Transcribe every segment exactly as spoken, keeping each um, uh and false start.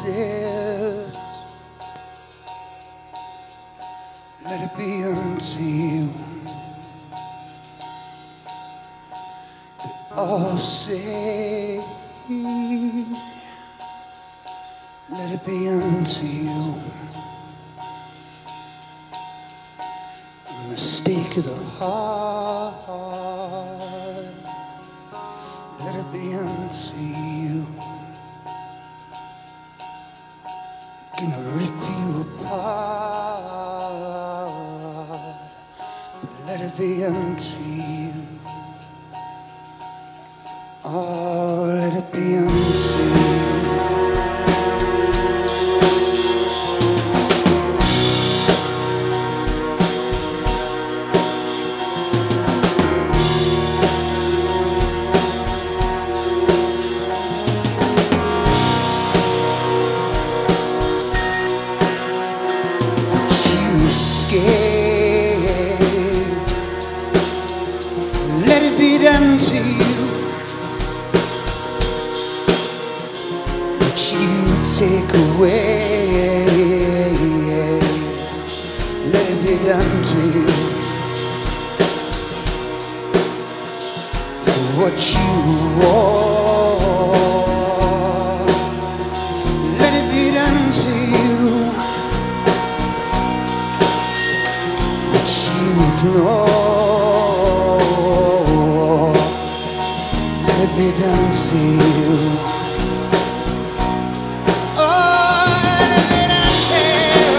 says, let it be unto you. They all say, let it be unto you. A mistake of the heart, let it be unto you. Gonna rip you apart, but let it be unto you. Oh, let it be unto you. Let it be done to you, but you take away. Let it be done to you for what you want. Let it be done to you, but you ignore. Let it be done to you. Oh, let it be done to you.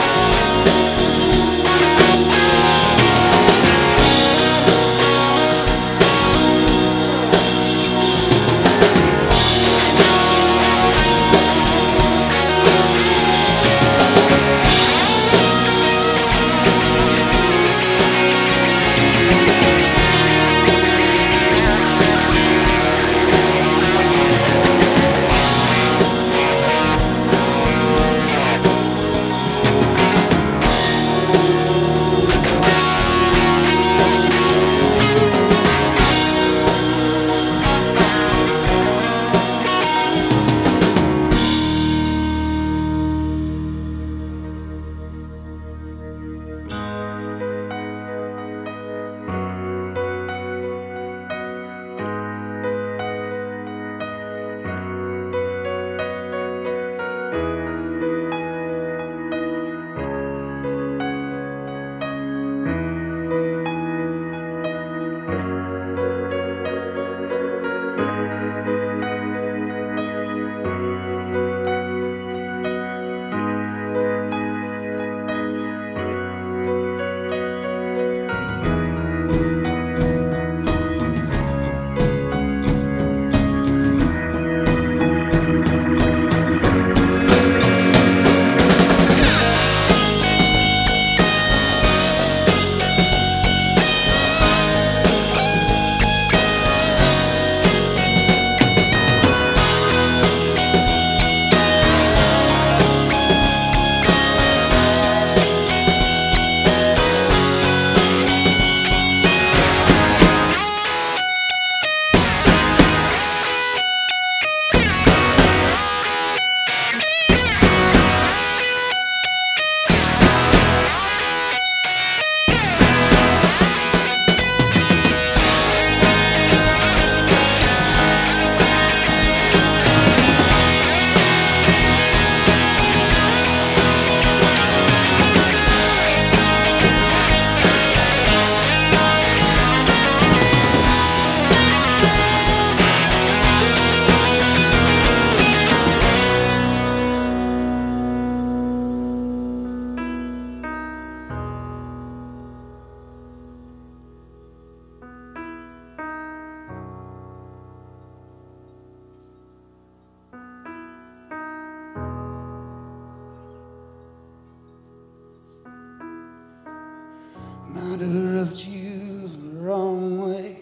Might have rubbed you the wrong way,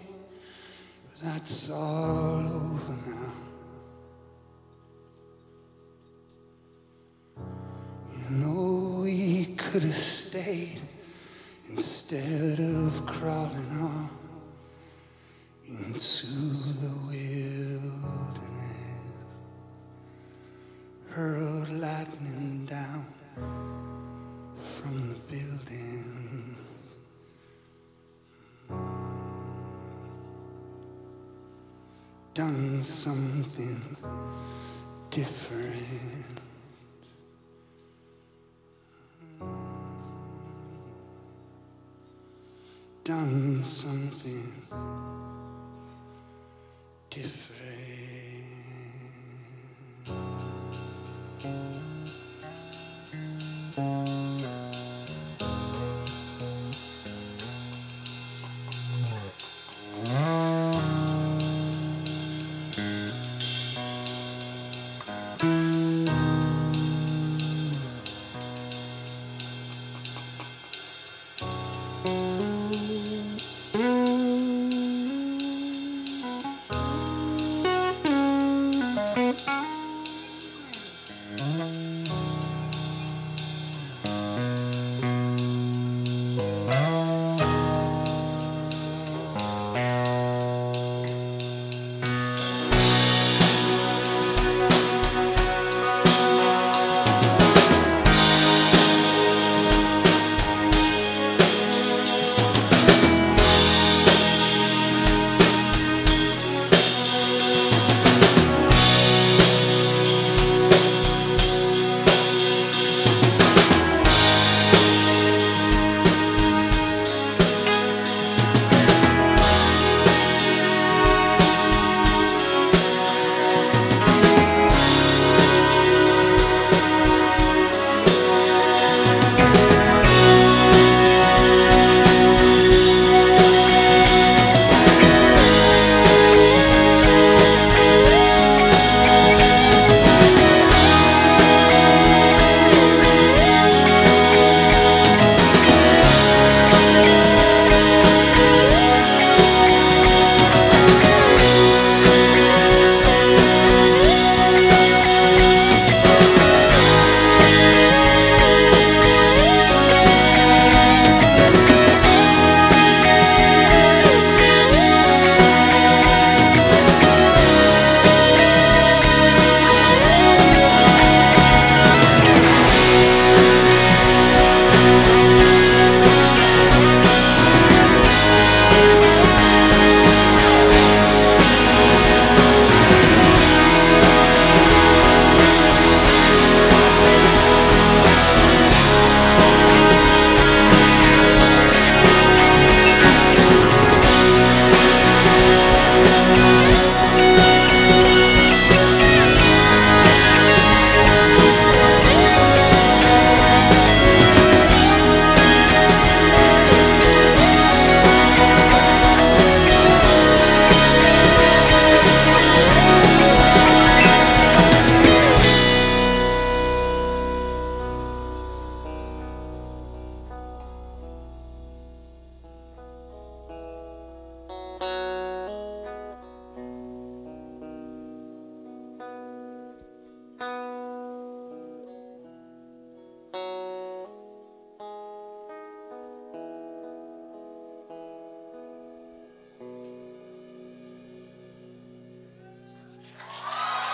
but that's all over now. You know we could have stayed instead of crawling off into the wilderness. hurled lightning down from the buildings. Done something different. Done something different.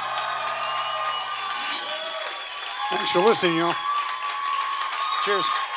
Thanks for listening, y'all. Cheers.